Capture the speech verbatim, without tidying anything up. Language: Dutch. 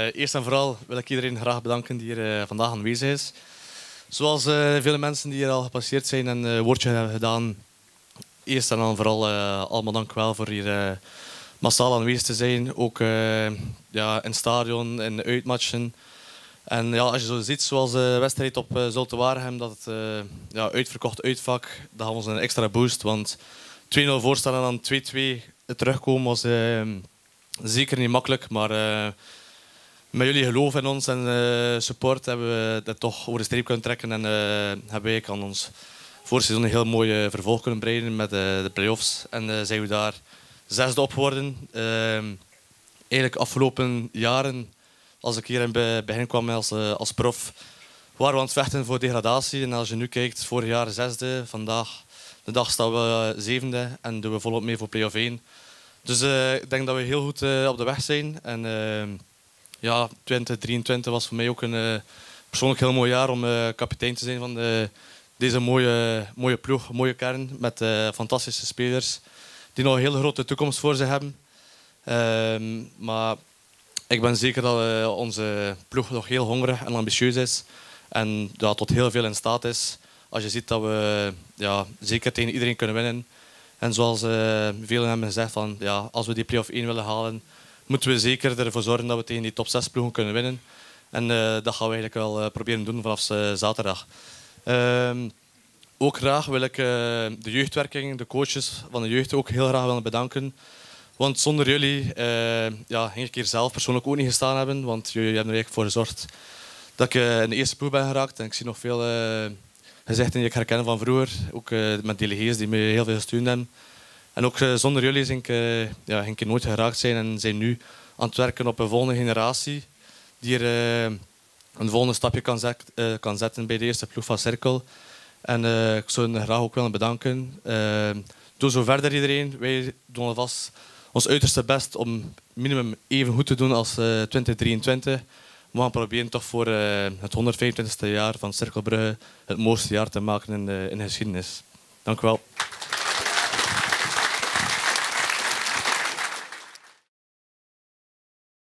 eerst en vooral wil ik iedereen graag bedanken die hier uh, vandaag aanwezig is. Zoals uh, vele mensen die hier al gepasseerd zijn en een uh, woordje hebben gedaan. Eerst en dan vooral uh, allemaal dank wel voor hier uh, massaal aanwezig te zijn. Ook uh, ja, in het stadion, in de uitmatchen. En ja, als je zo ziet, zoals de wedstrijd op uh, Zulte Waregem, dat het uh, ja, uitverkocht uitvak, dat gaf ons een extra boost. Want twee nul voorstaan en dan twee twee terugkomen was uh, zeker niet makkelijk. Maar uh, met jullie geloof in ons en uh, support hebben we dat toch over de streep kunnen trekken. En uh, hebben wij aan ons voorseizoen een heel mooi uh, vervolg kunnen breiden met uh, de play-offs. En uh, zijn we daar zesde op geworden. Uh, eigenlijk afgelopen jaren, als ik hier in het begin kwam als, uh, als prof, waren we aan het vechten voor degradatie. En als je nu kijkt, vorig jaar zesde, vandaag de dag staan we uh, zevende en doen we volop mee voor play-off één. Dus uh, ik denk dat we heel goed uh, op de weg zijn. En uh, ja, twintig drieëntwintig was voor mij ook een uh, persoonlijk heel mooi jaar om uh, kapitein te zijn van de, deze mooie, mooie ploeg, mooie kern met uh, fantastische spelers die nog een hele grote toekomst voor zich hebben. Uh, maar ik ben zeker dat uh, onze ploeg nog heel hongerig en ambitieus is en ja, tot heel veel in staat is. Als je ziet dat we ja, zeker tegen iedereen kunnen winnen. En zoals uh, velen hebben gezegd, van, ja, als we die play-off één willen halen, moeten we zeker ervoor zorgen dat we tegen die top zes ploegen kunnen winnen. En uh, dat gaan we eigenlijk wel uh, proberen doen vanaf uh, zaterdag. Uh, ook graag wil ik uh, de jeugdwerking, de coaches van de jeugd ook heel graag willen bedanken. Want zonder jullie uh, ja, ging ik hier zelf persoonlijk ook niet gestaan hebben. Want jullie hebben er eigenlijk voor gezorgd dat ik uh, in de eerste ploeg ben geraakt. En ik zie nog veel uh, gezichten die ik herken van vroeger. Ook uh, met delegees die me heel veel gesteund hebben. En ook uh, zonder jullie ging ik, uh, ja, ging ik nooit geraakt zijn. En zijn nu aan het werken op een volgende generatie. Die er uh, een volgende stapje kan, zet, uh, kan zetten bij de eerste ploeg van Cirkel. En uh, ik zou hen graag ook willen bedanken. Uh, doe zo verder iedereen. Wij doen alvast ons uiterste best om minimum even goed te doen als uh, twintig drieëntwintig. We gaan proberen toch voor uh, het honderdvijfentwintigste jaar van Cirkel Brugge het mooiste jaar te maken in de, in de geschiedenis. Dank u wel.